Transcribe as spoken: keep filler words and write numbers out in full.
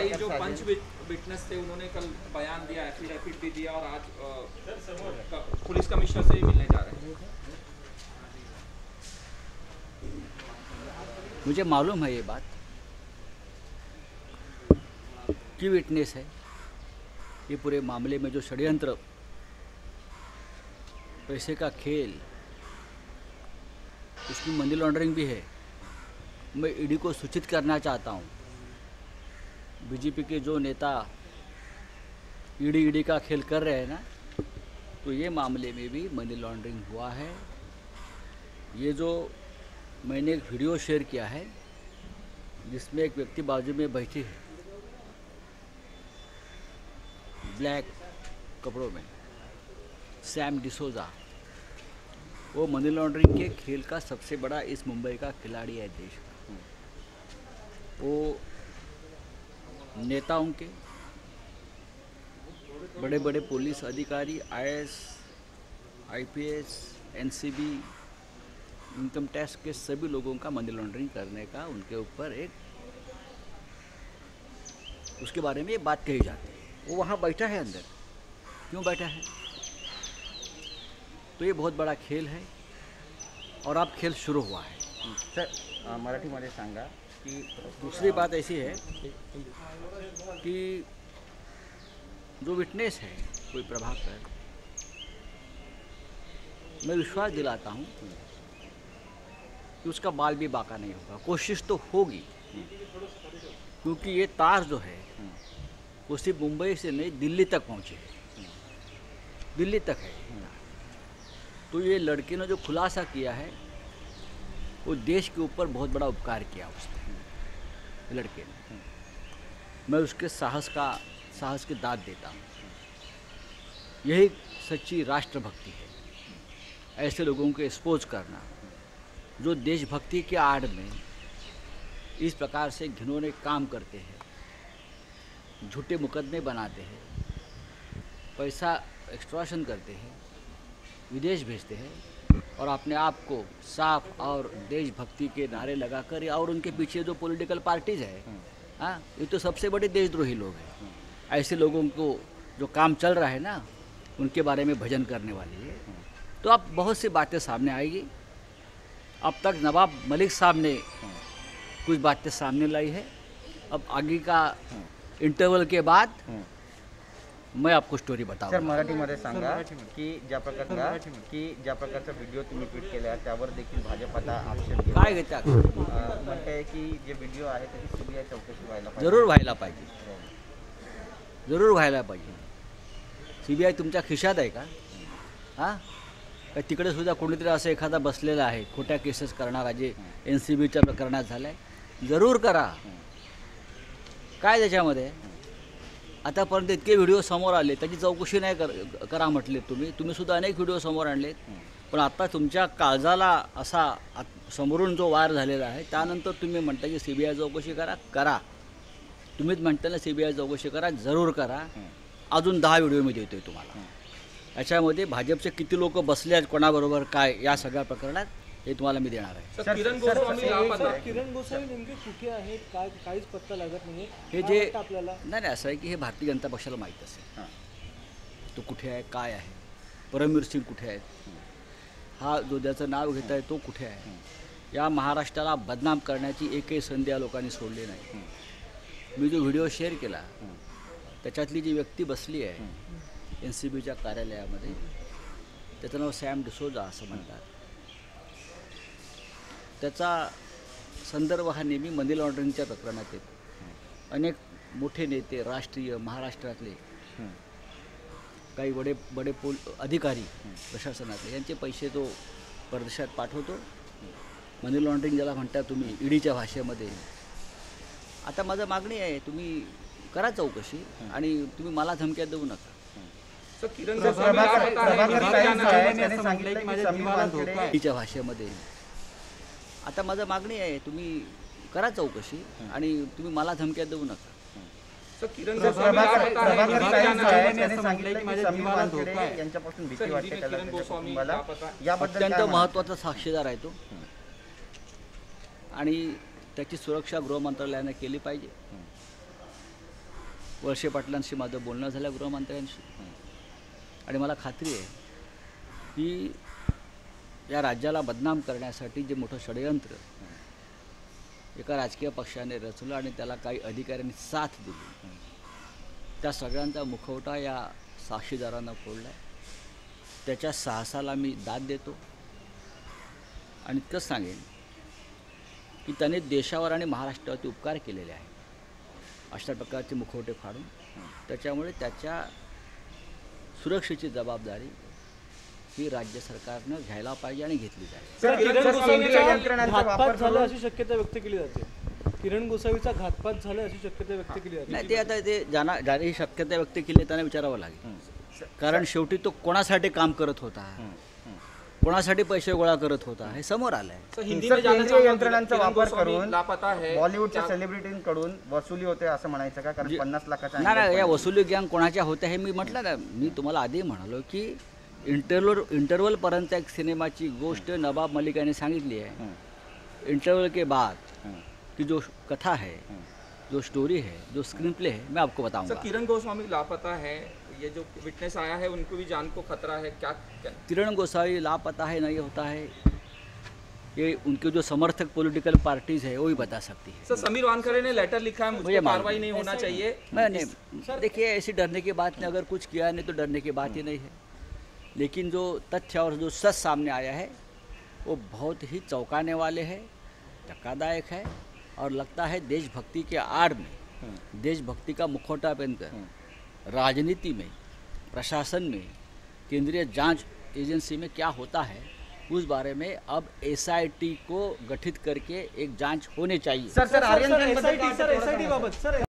भाई जो पंच विटनेस थे उन्होंने कल बयान दिया, एफिडेविट भी दिया और आज पुलिस कमिश्नर से भी मिलने जा रहे हैं। मुझे मालूम है ये बात की विटनेस है। ये पूरे मामले में जो षड्यंत्र, पैसे का खेल, उसकी मनी लॉन्ड्रिंग भी है। मैं ईडी को सूचित करना चाहता हूँ, बीजेपी के जो नेता ईडी ईडी का खेल कर रहे हैं ना, तो ये मामले में भी मनी लॉन्ड्रिंग हुआ है। ये जो मैंने एक वीडियो शेयर किया है जिसमें एक व्यक्ति बाजू में बैठी है ब्लैक कपड़ों में, सैम डिसोजा, वो मनी लॉन्ड्रिंग के खेल का सबसे बड़ा इस मुंबई का खिलाड़ी है देश का। वो नेताओं के, बड़े बड़े पुलिस अधिकारी, IAS, IPS, NCB, income tax के सभी लोगों का मनी लॉन्ड्रिंग करने का उनके ऊपर एक, उसके बारे में ये बात कही जाती है। वो वहाँ बैठा है अंदर, क्यों बैठा है? तो ये बहुत बड़ा खेल है और अब खेल शुरू हुआ है। सर मराठीमध्ये सांगा की दूसरी बात ऐसी है कि जो विटनेस है कोई प्रभाकर, मैं विश्वास दिलाता हूँ कि उसका बाल भी बाका नहीं होगा। कोशिश तो होगी, क्योंकि ये तार जो है वो सिर्फ मुंबई से नहीं दिल्ली तक पहुँचे, दिल्ली तक है। तो ये लड़के ने जो खुलासा किया है वो देश के ऊपर बहुत बड़ा उपकार किया उसने, लड़के ने। मैं उसके साहस का साहस की दाद देता हूँ। यही सच्ची राष्ट्रभक्ति है, ऐसे लोगों को एक्सपोज करना जो देशभक्ति के आड़ में इस प्रकार से घिनौने काम करते हैं, झूठे मुकदमे बनाते हैं, पैसा एक्सट्रॉशन करते हैं, विदेश भेजते हैं और अपने आप को साफ और देशभक्ति के नारे लगाकर, और उनके पीछे जो पॉलिटिकल पार्टीज है, हाँ, ये तो सबसे बड़े देशद्रोही लोग हैं। ऐसे लोगों को जो काम चल रहा है ना, उनके बारे में भजन करने वाली है। तो अब बहुत सी बातें सामने आएगी। अब तक नवाब मलिक साहब ने कुछ बातें सामने लाई है। अब आगे का इंटरवल के बाद मैं आपको स्टोरी बताऊंगा। सर मराठीमध्ये सांगा की ज्या प्रकारचा की ज्या प्रकारचा व्हिडिओ तुम्ही ट्विट केला त्यावर देखील भाजपाचा आक्षेप घेतला. काय घेतात? म्हणते की जे व्हिडिओ आहे त्याची सीबीआय चौकशी व्हायला पाहिजे. जरूर व्हायला पाहिजे, जरूर व्हायला पाहिजे. सीबीआय तुमच्या खिशात आहे का? हां, का तिकडे सुद्धा कोणीतरी असं एखादा बसलेला आहे खोट्या केसेस करणारा, जे एन सी बीच्या प्रकरणात झालं आहे? जरूर करा. काय त्याच्यामध्ये? आतापर्यंत इतके व्हिडिओ समोर आले, त्याची चौकशी नाही कर करा म्हटले तुम्ही. तुम्ही सुद्धा अनेक व्हिडिओ समोर आणलेत, पण आता तुमच्या काळजाला असा समोरून जो वार झालेला आहे, त्यानंतर तुम्ही म्हणता की सी बी आय चौकशी करा. करा, तुम्हीच म्हणता ना सी बी आय चौकशी करा, जरूर करा. अजून दहा व्हिडिओ मी देतोय तुम्हाला. याच्यामध्ये भाजपचे किती लोक बसले आहेत, कोणाबरोबर काय, या सगळ्या प्रकरणात हे तुम्हाला मी देणार आहे. किरण गोस्वामी किरण गोस्वामी नेमके कुठे आहेत, काय काहीच पत्ता लागत नाही. हे जे आपल्याला नाही नाही असं आहे की हे भारतीय जनता पक्षाला माहीत असेल तो कुठे आहे, काय आहे. परमवीर सिंग कुठे आहेत, हा जो ज्याचं नाव घेत आहे तो कुठे आहे. या महाराष्ट्राला बदनाम करण्याची एकही संधी या लोकांनी सोडली नाही. मी जो व्हिडिओ शेअर केला त्याच्यातली जी व्यक्ती बसली आहे एन सी बीच्या कार्यालयामध्ये, त्याचं नाव सॅम डिसोजा असं म्हणतात. त्याचा संदर्भ हा नेहमी मनी लॉन्ड्रिंगच्या प्रकरणात येतो. अनेक मोठे नेते, राष्ट्रीय, महाराष्ट्रातले काही बडे बडे पोल अधिकारी प्रशासनातले, यांचे पैसे तो परदेशात पाठवतो. मनी लॉन्ड्रिंग ज्याला म्हणता तुम्ही ईडीच्या भाषेमध्ये. आता माझं मागणी आहे, तुम्ही करा चौकशी आणि तुम्ही मला धमक्या देऊ नका. किरण ईडीच्या भाषेमध्ये. आता माझं मागणी आहे, तुम्ही करा चौकशी आणि तुम्ही मला धमक्या देऊ नका. किरण अत्यंत महत्त्वाचा साक्षीदार आहे तो आणि त्याची सुरक्षा गृह मंत्रालयाने केली पाहिजे. वळसे पाटलांशी माझं बोलणं झालं गृहमंत्र्यांशी आणि मला खात्री आहे की या राज्याला बदनाम करण्यासाठी जे मोठं षडयंत्र एका राजकीय पक्षाने रचलं आणि त्याला काही अधिकाऱ्यांनी साथ दिली, त्या सगळ्यांचा मुखवटा या साक्षीदारांना फोडला आहे. त्याच्या साहसाला मी दाद देतो आणि इतकंच सांगेन की त्याने देशावर आणि महाराष्ट्रावरती उपकार केलेले आहेत अशा प्रकारचे मुखवटे फाडून. त्याच्यामुळे त्याच्या सुरक्षेची जबाबदारी ही राज्य सरकारनं घ्यायला पाहिजे आणि घेतली जाईल. सर, किरण सर, केंद्रीय गोसावीचा यंत्रणांचा वापर घातपात झाला करून अशी शक्यता व्यक्त केली जाते. किरण गोसावीचा घातपात झाला अशी शक्यता व्यक्त केली जाते. नाही, ते आता ते ज्यांना ज्याने ही शक्यता व्यक्त केली आहे त्यांना विचारावं लागेल. कारण शेवटी तो कोणासाठी काम करत होता, कोणासाठी पैसे गोळा करत होता हे समोर आलं आहे. सर, हिंदी सर, में जानना केंद्रीय चाहूंगा, यंत्रणांचा किरण वापर गोस्वामी करून लापता है. बॉलिवूडच्या क्या- सेलिब्रिटींकडून वसुली होते असं म्हणायचं का? कारण पन्नास लाखाच्या नाही नाही, अंगात या पडलं. वसुली गँग कोणाच्या होत्या हे मी म्हटलं ना, मी तुम्हाला आधी म्हणालो की इंटरवल इंटरवलपर्यंत एक सिनेमाची गोष्ट नवाब मलिक यांनी सांगितली आहे. इंटरवल के बाद की जो कथा है, जो स्टोरी है, जो स्क्रीन प्ले है, मैं आपको सर, बताऊंगा. किरण गोस्वामी लापता है, ये जो विटनेस आया है उनको भी जान को खतरा है, क्या क्या- किरण गोसावी लापता है नहीं होता है ये उनके जो समर्थक पॉलिटिकल पार्टीज है वो ही बता सकती है. सर, समीर वानखड़े ने लेटर लिखा है, मुझे मुझे मालूम कार्रवाई नहीं होना चाहिए. मैं नहीं, देखिए ऐसी डरने की बात नहीं, अगर कुछ किया नहीं तो डरने की बात ही नहीं है. लेकिन जो तथ्य और जो सच सामने आया है वो बहुत ही चौंकाने वाले हैं, धक्कादायक है और लगता है देशभक्ति के आड़ में, देशभक्ति का मुखौटा पहनकर राजनीति में, प्रशासन में, केंद्रीय जांच एजेंसी में क्या होता है उस बारे में अब एसआईटी को गठित करके एक जांच होनी चाहिए. Sir sir sir, Aryan sir, खानबद्दल एसआयटी काय सर वाटतं? एसआयटी बाबत सर